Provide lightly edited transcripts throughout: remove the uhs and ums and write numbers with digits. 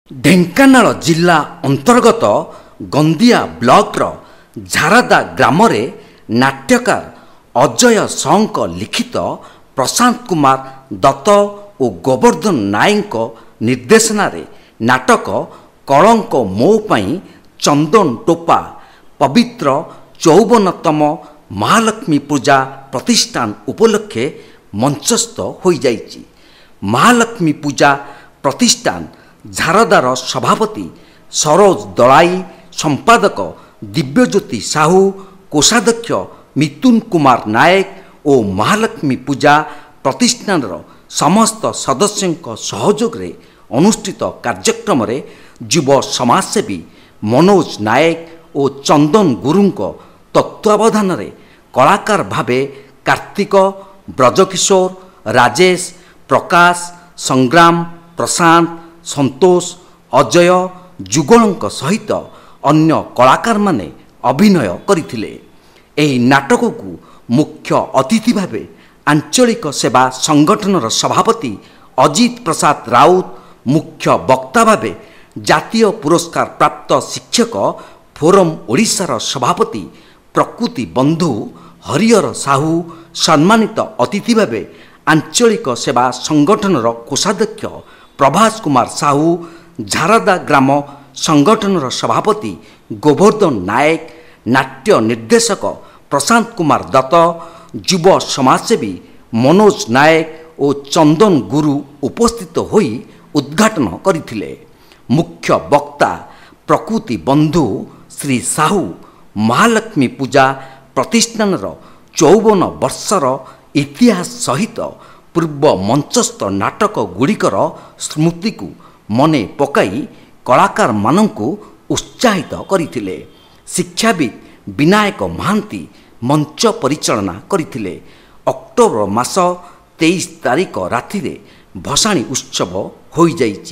ଢେଙ୍କାନାଳ ଜିଲ୍ଲା ଅନ୍ତର୍ଗତ ଗନ୍ଦିଆ ବ୍ଲକର ଝାରଦା ଗ୍ରାମରେ ନାଟ୍ୟକାର ଅଜୟ ସଙ୍କ ଲିଖିତ ପ୍ରଶାନ୍ତ କୁମାର ଦତ୍ତ ଓ ଗୋବର୍ଦ୍ଧନ ନାୟକଙ୍କ ନିର୍ଦ୍ଦେଶନାରେ ନାଟକ କଳଙ୍କ ମୋ ପାଇଁ ଚନ୍ଦନ ଟୋପା ପବିତ୍ର 54ତମ ମହାଲକ୍ଷ୍ମୀ ପୂଜା ପ୍ରତିଷ୍ଠାନ ଉପଲକ୍ଷେ ମଞ୍ଚସ୍ଥ ହୋଇଯାଇଛି। ମହାଲକ୍ଷ୍ମୀ ପୂଜା ପ୍ରତିଷ୍ଠାନ ଝାରଦାର ସଭାପତି ସରୋଜ ଦଳାଇ, ସମ୍ପାଦକ ଦିବ୍ୟଜ୍ୟୋତି ସାହୁ, କୋଷାଧ୍ୟକ୍ଷ ମିଥୁନ କୁମାର ନାୟକ ଓ ମହାଲକ୍ଷ୍ମୀ ପୂଜା ପ୍ରତିଷ୍ଠାନର ସମସ୍ତ ସଦସ୍ୟଙ୍କ ସହଯୋଗରେ ଅନୁଷ୍ଠିତ କାର୍ଯ୍ୟକ୍ରମରେ ଯୁବ ସମାଜସେବୀ ମନୋଜ ନାୟକ ଓ ଚନ୍ଦନ ଗୁରୁଙ୍କ ତତ୍ତ୍ୱାବଧାନରେ କଳାକାର ଭାବେ କାର୍ତ୍ତିକ, ବ୍ରଜକିଶୋର, ରାଜେଶ, ପ୍ରକାଶ, ସଂଗ୍ରାମ, ପ୍ରଶାନ୍ତ, ସନ୍ତୋଷ, ଅଜୟ, ଯୁଗଳଙ୍କ ସହିତ ଅନ୍ୟ କଳାକାରମାନେ ଅଭିନୟ କରିଥିଲେ। ଏହି ନାଟକକୁ ମୁଖ୍ୟ ଅତିଥି ଭାବେ ଆଞ୍ଚଳିକ ସେବା ସଂଗଠନର ସଭାପତି ଅଜିତ ପ୍ରସାଦ ରାଉତ, ମୁଖ୍ୟ ବକ୍ତା ଭାବେ ଜାତୀୟ ପୁରସ୍କାର ପ୍ରାପ୍ତ ଶିକ୍ଷକ ଫୋରମ ଓଡ଼ିଶାର ସଭାପତି ପ୍ରକୃତି ବନ୍ଧୁ ହରିହର ସାହୁ, ସମ୍ମାନିତ ଅତିଥି ଭାବେ ଆଞ୍ଚଳିକ ସେବା ସଂଗଠନର କୋଷାଧ୍ୟକ୍ଷ ପ୍ରଭାସ କୁମାର ସାହୁ, ଝାରଦା ଗ୍ରାମ ସଂଗଠନର ସଭାପତି ଗୋବର୍ଦ୍ଧନ ନାୟକ, ନାଟ୍ୟ ନିର୍ଦ୍ଦେଶକ ପ୍ରଶାନ୍ତ କୁମାର ଦତ୍ତ, ଯୁବ ସମାଜସେବୀ ମନୋଜ ନାୟକ ଓ ଚନ୍ଦନ ଗୁରୁ ଉପସ୍ଥିତ ହୋଇ ଉଦ୍ଘାଟନ କରିଥିଲେ। ମୁଖ୍ୟ ବକ୍ତା ପ୍ରକୃତି ବନ୍ଧୁ ଶ୍ରୀ ସାହୁ ମହାଲକ୍ଷ୍ମୀ ପୂଜା ପ୍ରତିଷ୍ଠାନର 54 ବର୍ଷର ଇତିହାସ ସହିତ ପୂର୍ବ ମଞ୍ଚସ୍ଥ ନାଟକ ଗୁଡ଼ିକର ସ୍ମୃତିକୁ ମନେ ପକାଇ କଳାକାରମାନଙ୍କୁ ଉତ୍ସାହିତ କରିଥିଲେ। ଶିକ୍ଷାବିତ୍ ବିନାୟକ ମହାନ୍ତି ମଞ୍ଚ ପରିଚାଳନା କରିଥିଲେ। ଅକ୍ଟୋବର ମାସ 23 ତାରିଖ ରାତିରେ ଭସାଣୀ ଉତ୍ସବ ହୋଇଯାଇଛି।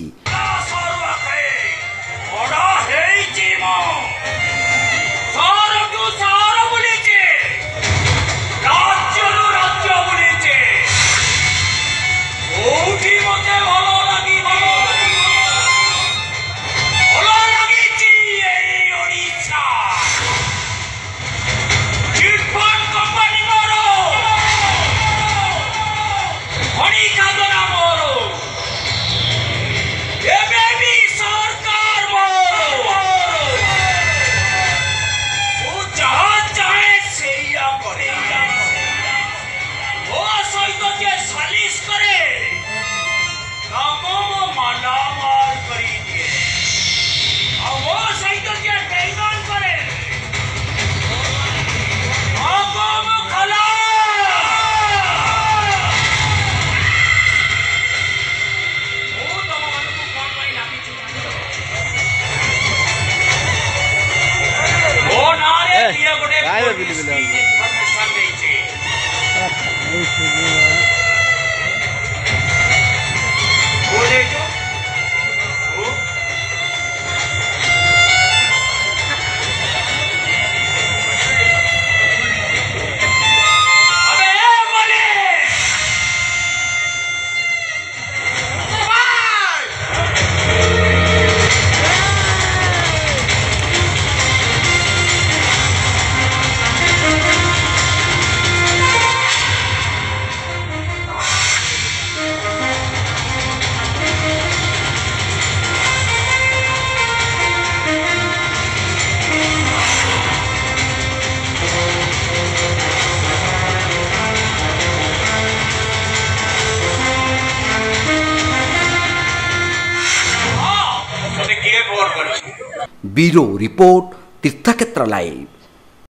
ब्यूरो रिपोर्ट तीर्थक्षेत्र लाइव।